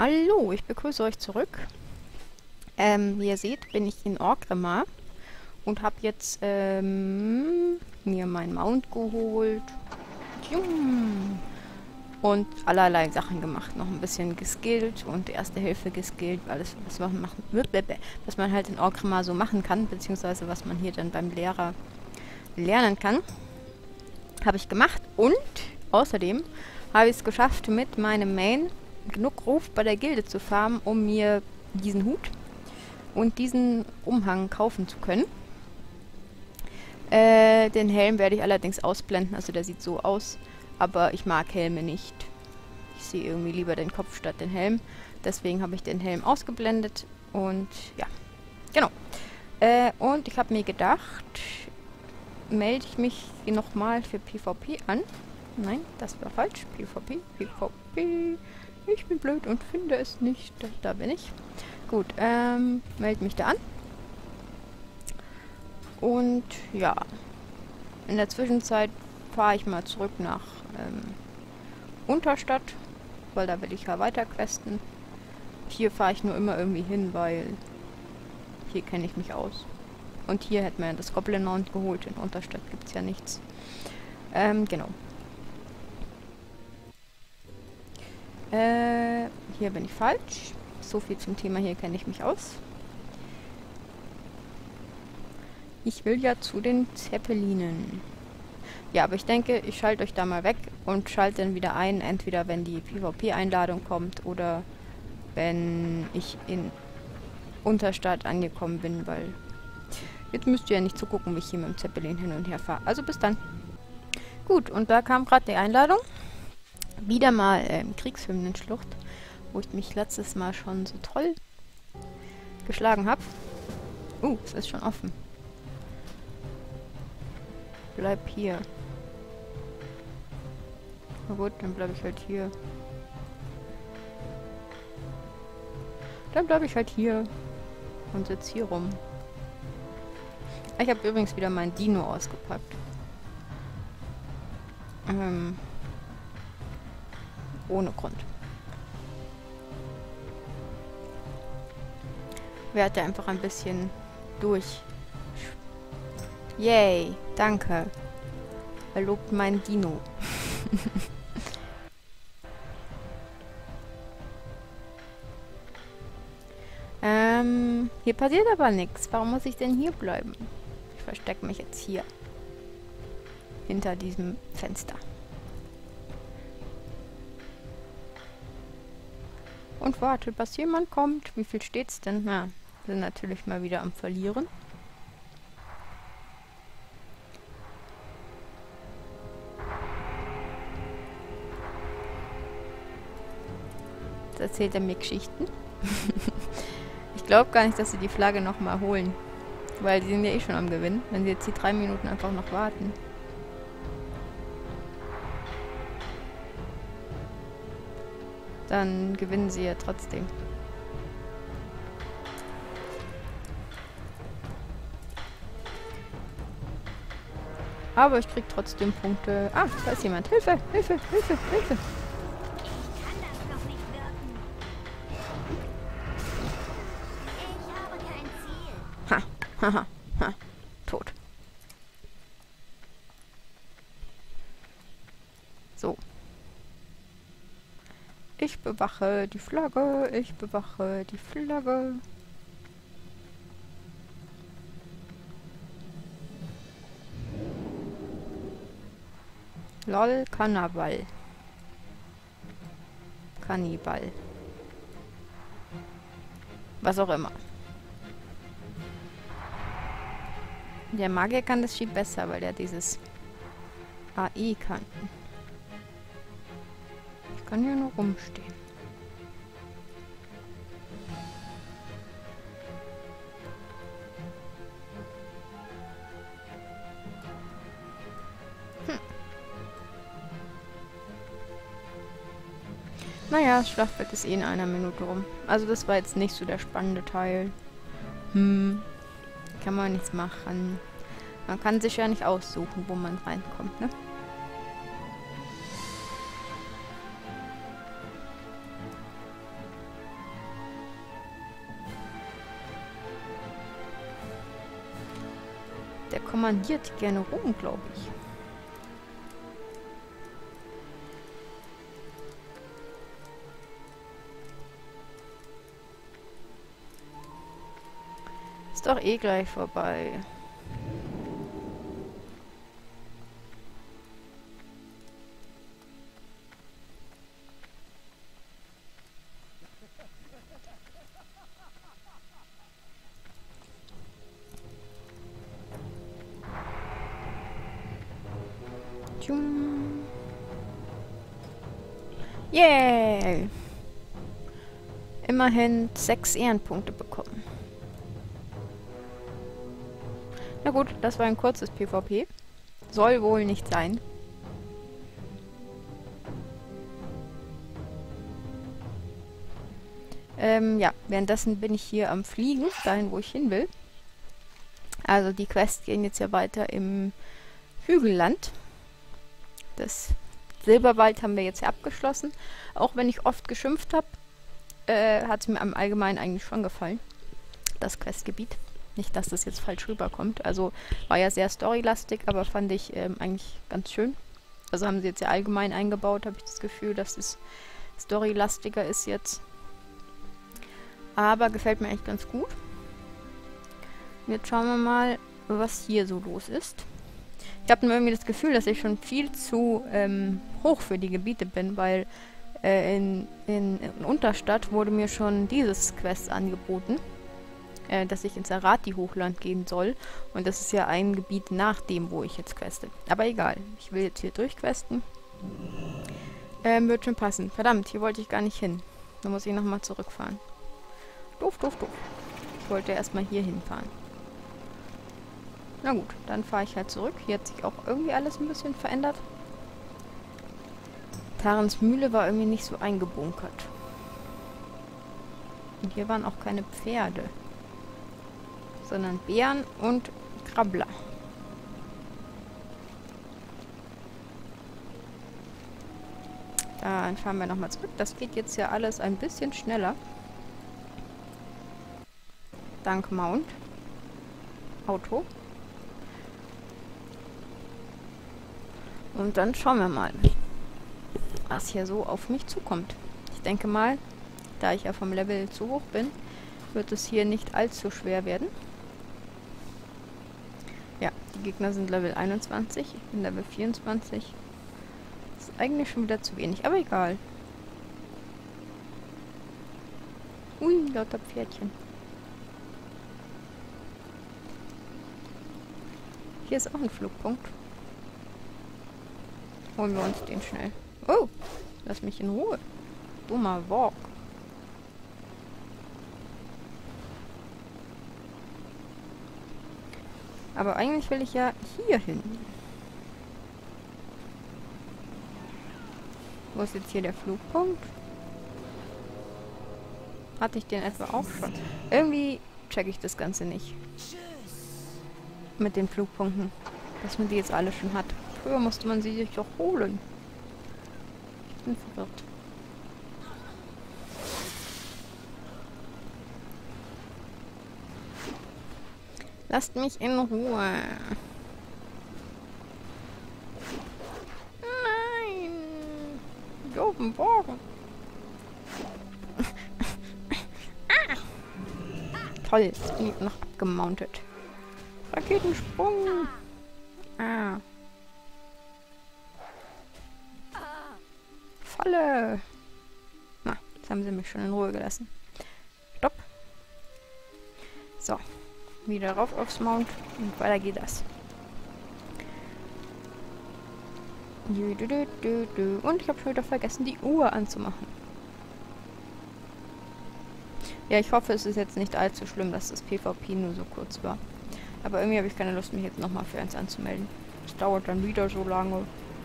Hallo, ich begrüße euch zurück. Wie ihr seht, bin ich in Orgrimmar und habe jetzt mir meinen Mount geholt und allerlei Sachen gemacht. Noch ein bisschen geskillt und Erste Hilfe geskillt, alles, was man halt in Orgrimmar so machen kann, beziehungsweise was man hier dann beim Lehrer lernen kann, habe ich gemacht. Und außerdem habe ich es geschafft, mit meinem Main genug Ruf bei der Gilde zu farmen, um mir diesen Hut und diesen Umhang kaufen zu können. Den Helm werde ich allerdings ausblenden, also der sieht so aus, aber ich mag Helme nicht. Ich sehe irgendwie lieber den Kopf statt den Helm, deswegen habe ich den Helm ausgeblendet und ja, genau. Und ich habe mir gedacht, melde ich mich nochmal für PvP an. Nein, das war falsch. PvP. Ich bin blöd und finde es nicht. Da bin ich. Gut, melde mich da an. Und ja, in der Zwischenzeit fahre ich mal zurück nach Unterstadt, weil da will ich ja weiter questen. Hier fahre ich nur immer irgendwie hin, weil hier kenne ich mich aus. Und hier hätte man ja das Goblin Mount geholt. In Unterstadt gibt es ja nichts. Genau. Hier bin ich falsch. So viel zum Thema, hier kenne ich mich aus. Ich will ja zu den Zeppelinen. Ja, aber ich denke, ich schalte euch da mal weg und schalte dann wieder ein, entweder wenn die PvP-Einladung kommt oder wenn ich in Unterstadt angekommen bin, weil jetzt müsst ihr ja nicht zugucken, wie ich hier mit dem Zeppelin hin und her fahre. Also bis dann. Gut, und da kam gerade die Einladung. Wieder mal Kriegshymnenschlucht, wo ich mich letztes Mal schon so toll geschlagen habe. Es ist schon offen. Bleib hier. Na gut, dann bleibe ich halt hier. Dann bleibe ich halt hier und sitze hier rum. Ich habe übrigens wieder meinen Dino ausgepackt. Ohne Grund. Werde einfach ein bisschen durch. Yay, danke. Er lobt meinen Dino. Hier passiert aber nichts. Warum muss ich denn hier bleiben? Ich verstecke mich jetzt hier. Hinter diesem Fenster. Und warte, bis jemand kommt. Wie viel steht's denn? Na, wir sind natürlich mal wieder am Verlieren. Jetzt erzählt er mir Geschichten. Ich glaube gar nicht, dass sie die Flagge nochmal holen. Weil sie sind ja eh schon am Gewinn. Wenn sie jetzt die 3 Minuten einfach noch warten. Dann gewinnen sie ja trotzdem. Aber ich krieg trotzdem Punkte. Ah, da ist jemand. Hilfe, Hilfe, Hilfe, Hilfe. Ich kann das noch nicht wirken. Ich habe kein Ziel. Ha, haha, ha, tot. So. Ich bewache die Flagge, ich bewache die Flagge. Lol, Kannibal. Kannibal. Was auch immer. Der Magier kann das viel besser, weil der dieses AI kann. Ich kann hier nur rumstehen. Naja, das Schlachtfeld ist eh in 1 Minute rum. Also das war jetzt nicht so der spannende Teil. Kann man nichts machen. Man kann sich ja nicht aussuchen, wo man reinkommt, ne? Der kommandiert gerne rum, glaube ich. Ist doch eh gleich vorbei. Tschum. Yay! Immerhin 6 Ehrenpunkte bekommen. Na gut, das war ein kurzes PvP. Soll wohl nicht sein. Ja, währenddessen bin ich hier am Fliegen, dahin wo ich hin will. Also die Quests gehen jetzt ja weiter im Hügelland. Das Silberwald haben wir jetzt ja abgeschlossen. Auch wenn ich oft geschimpft habe, hat es mir im Allgemeinen eigentlich schon gefallen. Das Questgebiet. Nicht, dass das jetzt falsch rüberkommt. Also war ja sehr storylastig, aber fand ich eigentlich ganz schön. Also haben sie jetzt ja allgemein eingebaut, habe ich das Gefühl, dass es storylastiger ist jetzt. Aber gefällt mir echt ganz gut. Jetzt schauen wir mal, was hier so los ist. Ich habe nur irgendwie das Gefühl, dass ich schon viel zu hoch für die Gebiete bin, weil in Unterstadt wurde mir schon dieses Quest angeboten, dass ich ins Arati-Hochland gehen soll. Und das ist ja ein Gebiet nach dem, wo ich jetzt queste. Aber egal, ich will jetzt hier durchquesten. Wird schon passen. Verdammt, hier wollte ich gar nicht hin. Da muss ich nochmal zurückfahren. Doof, doof, doof. Ich wollte erstmal hier hinfahren. Na gut, dann fahre ich halt zurück. Hier hat sich auch irgendwie alles ein bisschen verändert. Tarens Mühle war irgendwie nicht so eingebunkert. Und hier waren auch keine Pferde, sondern Bären und Krabbler. Dann fahren wir nochmal zurück. Das geht jetzt ja alles ein bisschen schneller. Dank Mount. Auto. Und dann schauen wir mal, was hier so auf mich zukommt. Ich denke mal, da ich ja vom Level zu hoch bin, wird es hier nicht allzu schwer werden. Ja, die Gegner sind Level 21, ich bin Level 24. Das ist eigentlich schon wieder zu wenig, aber egal. Ui, lauter Pferdchen. Hier ist auch ein Flugpunkt. Holen wir uns den schnell. Oh, lass mich in Ruhe. Dummer Walk. Aber eigentlich will ich ja hier hin. Wo ist jetzt hier der Flugpunkt? Hatte ich den etwa auch schon? Irgendwie checke ich das Ganze nicht. Mit den Flugpunkten. Dass man die jetzt alle schon hat. Früher musste man sie sich doch holen. Ich bin verwirrt. Lasst mich in Ruhe. Nein. Doofen Bogen. Ah. Toll, jetzt bin ich noch abgemountet. Raketensprung. Ah. Falle. Na, jetzt haben sie mich schon in Ruhe gelassen. Stopp. So. Wieder rauf aufs Mount und weiter geht das. Und ich habe schon wieder vergessen, die Uhr anzumachen. Ja, ich hoffe, es ist jetzt nicht allzu schlimm, dass das PvP nur so kurz war. Aber irgendwie habe ich keine Lust, mich jetzt nochmal für eins anzumelden. Es dauert dann wieder so lange.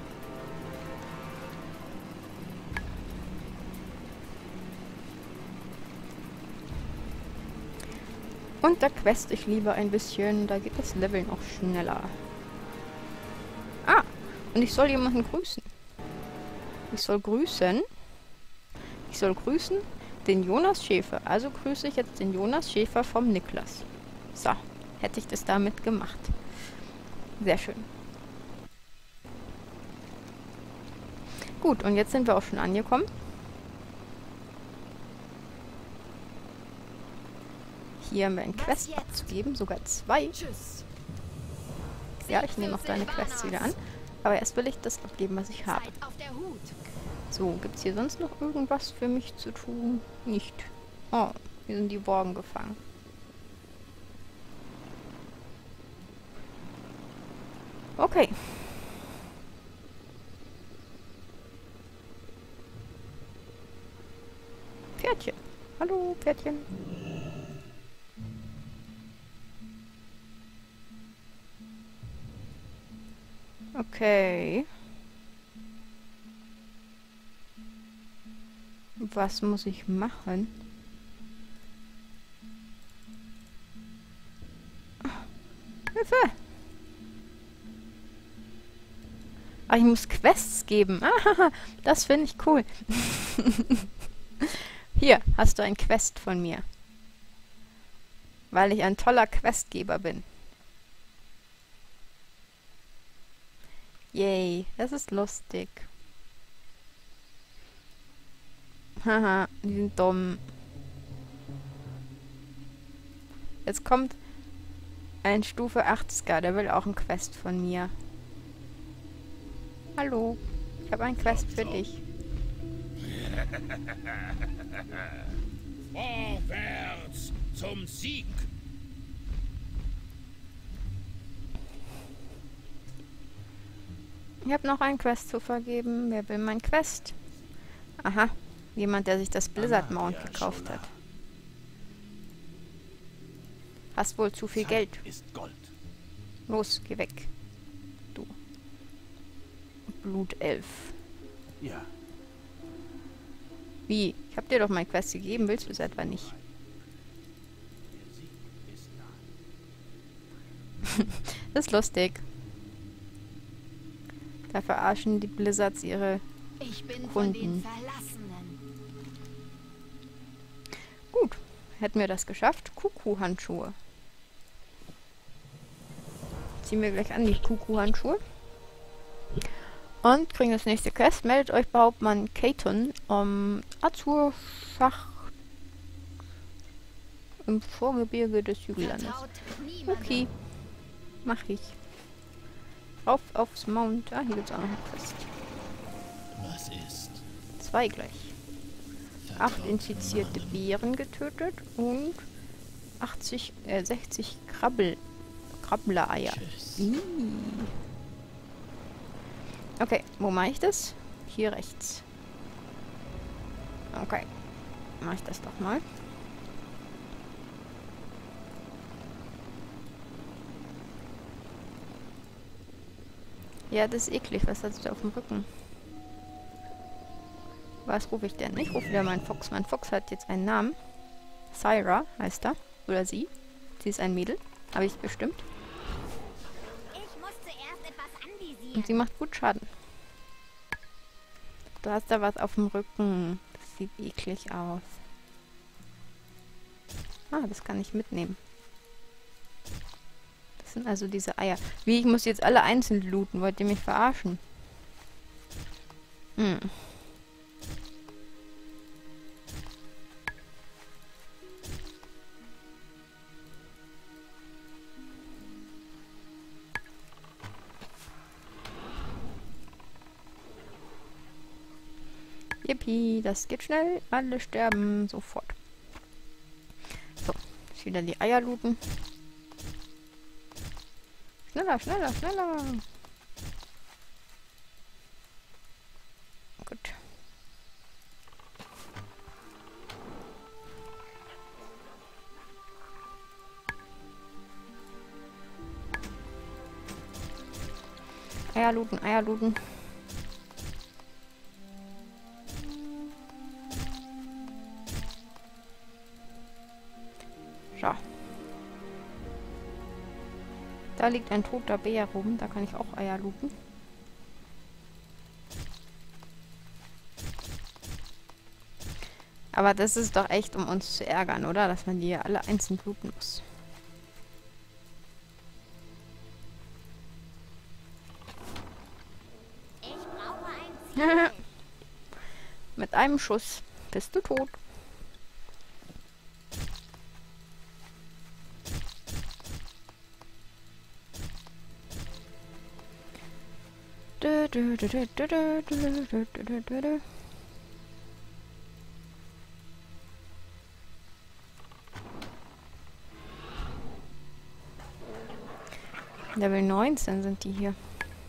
Und da quest ich lieber ein bisschen, da geht das Leveln auch schneller. Ah, und ich soll jemanden grüßen. Ich soll grüßen den Jonas Schäfer. Also grüße ich jetzt den Jonas Schäfer vom Niklas. So, hätte ich das damit gemacht. Sehr schön. Gut, und jetzt sind wir auch schon angekommen. Hier haben wir ein Quest abzugeben, sogar 2. Tschüss. Ja, ich nehme auch deine Quests wieder an. Aber erst will ich das abgeben, was ich habe. Seid auf der Hut. So, gibt es hier sonst noch irgendwas für mich zu tun? Nicht. Oh, hier sind die Borgen gefangen. Okay. Pferdchen. Hallo, Pferdchen. Okay. Was muss ich machen? Hilfe! Ah, ich muss Quests geben. Ah, das finde ich cool. Hier, hast du ein Quest von mir. Weil ich ein toller Questgeber bin. Yay, das ist lustig. Haha, die sind dumm. Jetzt kommt ein Stufe 80er, der will auch ein Quest von mir. Hallo, ich habe ein Quest für dich. Vorwärts zum Sieg! Ich habe noch ein Quest zu vergeben. Wer will mein Quest? Aha, jemand, der sich das Blizzard Mount gekauft hat. Hast wohl zu viel Geld. Ist Gold. Los, geh weg. Du. Blutelf. Ja. Wie? Ich hab dir doch mein Quest gegeben. Willst du es etwa nicht? Der Sieg ist nah. Das ist lustig. Da verarschen die Blizzards ihre Ich bin von Kunden. den Verlassenen. Gut. Hätten wir das geschafft. Kuckuck-Handschuhe. Ziehen wir gleich an die Kuckuck-Handschuhe. Und kriegen das nächste Quest. Meldet euch bei Hauptmann Katon Azur-Schacht im Vorgebirge des Hügellandes. Vertraut niemandem. Okay. Mach ich. Rauf aufs Mount. Ah, hier gibt's auch noch eine Quest. Was ist? 2 gleich. 8 infizierte Bären getötet und 60 Krabbler-Eier. Tschüss. Ih. Okay, wo mache ich das? Hier rechts. Okay. Mache ich das doch mal. Ja, das ist eklig. Was hast du da auf dem Rücken? Was rufe ich denn? Ich rufe wieder meinen Fox. Mein Fox hat jetzt einen Namen. Syra heißt er. Oder sie. Sie ist ein Mädel. Habe ich bestimmt. Ich muss zuerst etwas anvisieren. Und sie macht gut Schaden. Du hast da was auf dem Rücken. Das sieht eklig aus. Ah, das kann ich mitnehmen. Das sind also diese Eier. Wie, ich muss jetzt alle einzeln looten? Wollt ihr mich verarschen? Hm. Yippie, das geht schnell. Alle sterben sofort. So, jetzt wieder die Eier looten. Schneller, schneller, schneller. Gut. Eier looten, Eier looten. So. Da liegt ein toter Bär rum. Da kann ich auch Eier looten. Aber das ist doch echt, um uns zu ärgern, oder? Dass man die ja alle einzeln looten muss. Mit einem Schuss bist du tot. Level 19 sind die hier.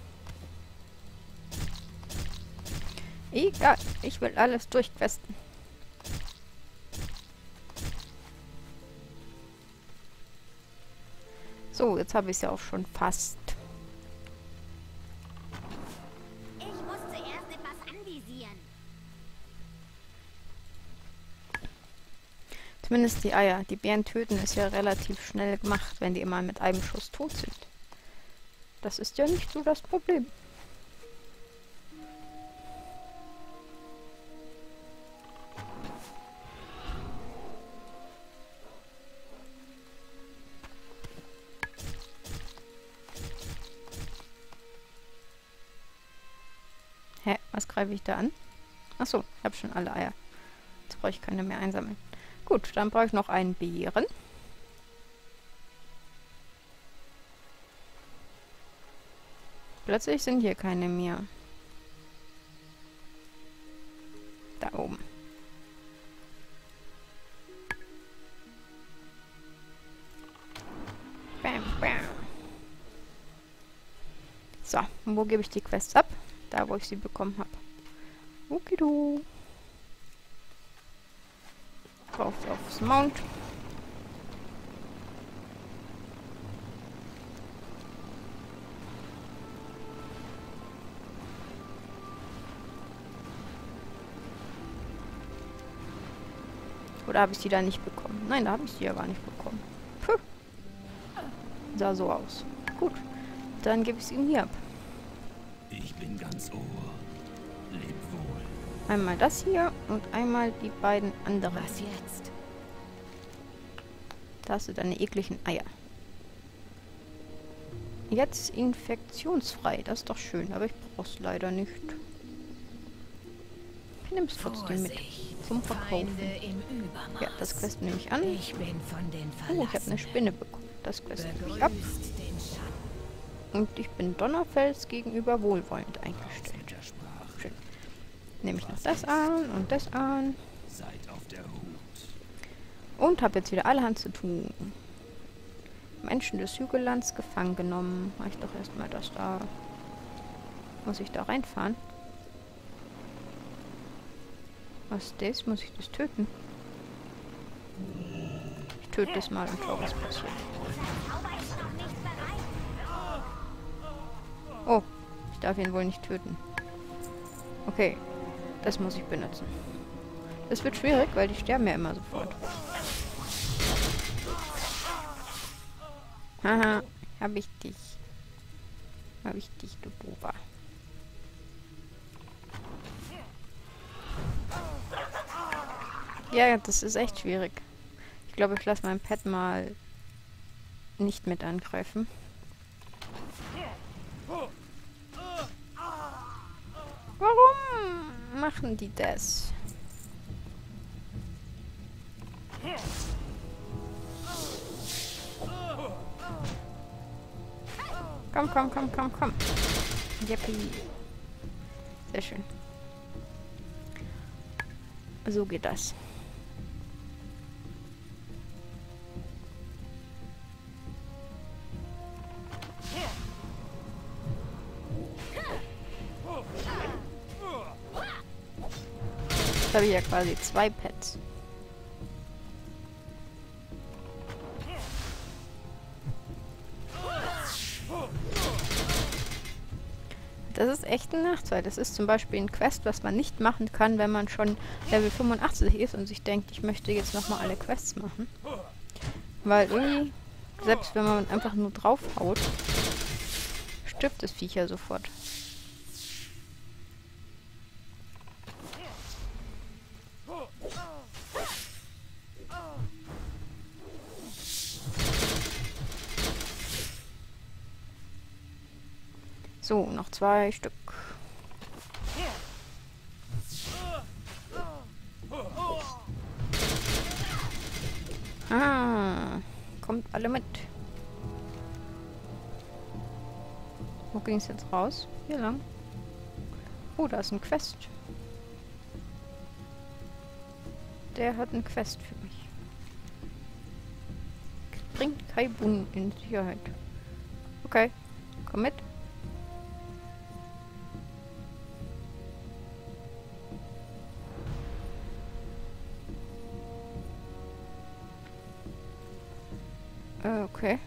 Egal, ich will alles durchquesten. So, jetzt habe ich es ja auch schon fast. Ich muss zuerst etwas anvisieren. Zumindest die Eier. Die Bären töten ist ja relativ schnell gemacht, wenn die immer mit einem Schuss tot sind. Das ist ja nicht so das Problem. Hä? Was greife ich da an? Achso, ich habe schon alle Eier. Jetzt brauche ich keine mehr einsammeln. Gut, dann brauche ich noch einen Bären. Plötzlich sind hier keine mehr. Da oben. Bam, bam. So, und wo gebe ich die Quests ab? Da, wo ich sie bekommen habe. Okido. Drauf aufs Mount. Oder habe ich sie da nicht bekommen? Nein, da habe ich sie ja gar nicht bekommen. Puh. Sah so aus. Gut, dann gebe ich es ihm hier ab. Ich bin ganz Ohr. Leb wohl. Einmal das hier und einmal die beiden anderen. Was jetzt? Da hast du deine ekligen Eier. Jetzt infektionsfrei. Das ist doch schön, aber ich brauche es leider nicht. Ich nehme es trotzdem mit. Zum Verkaufen. Feinde im Übermaß. Ja, das Quest nehme ich an. Ich bin von den Oh, ich habe eine Spinne bekommen. Das Quest nehme ich ab. Begrüßt den Schatten. Und ich bin Donnerfels gegenüber wohlwollend eingestellt. Der Sprache. Schön. Nehme ich noch das an und das an. Seid auf der Hut. Und habe jetzt wieder allerhand zu tun. Menschen des Hügellands gefangen genommen. Mach ich doch erstmal das da. Muss ich da reinfahren? Was ist das? Muss ich das töten? Ich töte das mal und schau, was passiert. Zauber ist noch nicht bereit. Oh, ich darf ihn wohl nicht töten. Okay, das muss ich benutzen. Das wird schwierig, weil die sterben ja immer sofort. Haha, hab ich dich. Hab ich dich, du Boba. Ja, das ist echt schwierig. Ich glaube, ich lasse mein Pet mal nicht mit angreifen. Warum machen die das? Komm, komm, komm, komm, komm. Yippie. Sehr schön. So geht das. Jetzt habe ich ja quasi 2 Pets. Das ist echt ein Nachteil. Das ist zum Beispiel ein Quest, was man nicht machen kann, wenn man schon Level 85 ist und sich denkt, ich möchte jetzt nochmal alle Quests machen. Weil irgendwie, selbst wenn man einfach nur draufhaut, stirbt das Viech ja sofort. So, noch 2 Stück. Ah, kommt alle mit. Wo ging es jetzt raus? Hier lang. Oh, da ist ein Quest. Der hat ein Quest für mich. Bringt Kai Bun in Sicherheit. Okay, komm mit. Okay.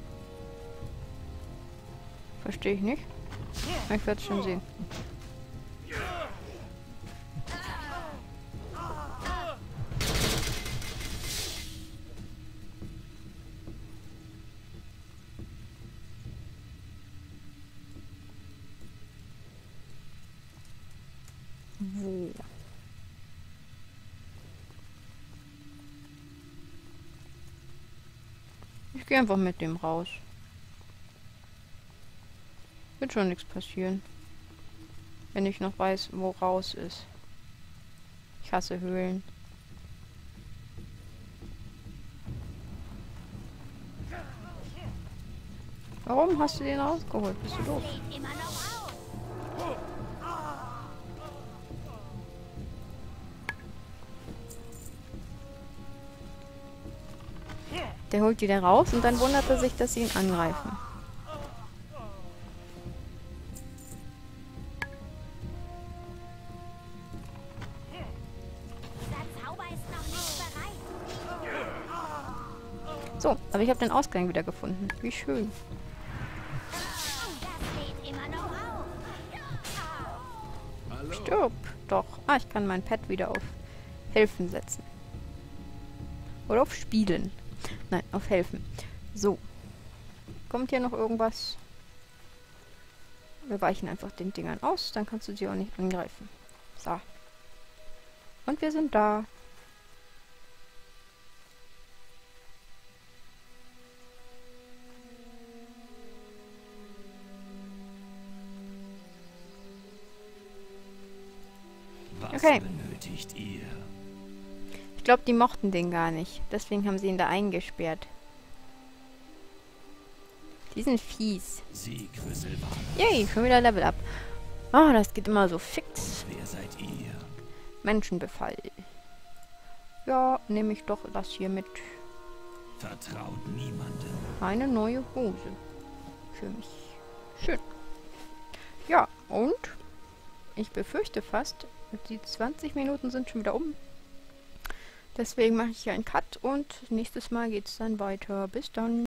Verstehe ich nicht. Ich werde es schon sehen. Wo? Ich gehe einfach mit dem raus. Wird schon nichts passieren. Wenn ich noch weiß, wo raus ist. Ich hasse Höhlen. Warum hast du den rausgeholt? Bist du doof? Steht immer noch auf. Der holt die da raus und dann wundert er sich, dass sie ihn angreifen. Dieser Zauber ist noch nicht bereit. So, aber ich habe den Ausgang wieder gefunden. Wie schön. Das steht immer noch auf. Stirb doch. Ah, ich kann mein Pad wieder auf Helfen setzen. Oder auf Spielen. Nein, auf Helfen. So. Kommt hier noch irgendwas? Wir weichen einfach den Dingern aus, dann kannst du sie auch nicht angreifen. So. Und wir sind da. Was Okay. benötigt ihr? Ich glaube, die mochten den gar nicht. Deswegen haben sie ihn da eingesperrt. Die sind fies. Sieg für Silvanas. Yay, schon wieder Level Up. Ah, das geht immer so fix. Wer seid ihr? Menschenbefall. Ja, nehme ich doch das hier mit. Vertraut niemandem. Eine neue Hose. Für mich. Schön. Ja, und ich befürchte fast, die 20 Minuten sind schon wieder um. Deswegen mache ich hier einen Cut und nächstes Mal geht es dann weiter. Bis dann.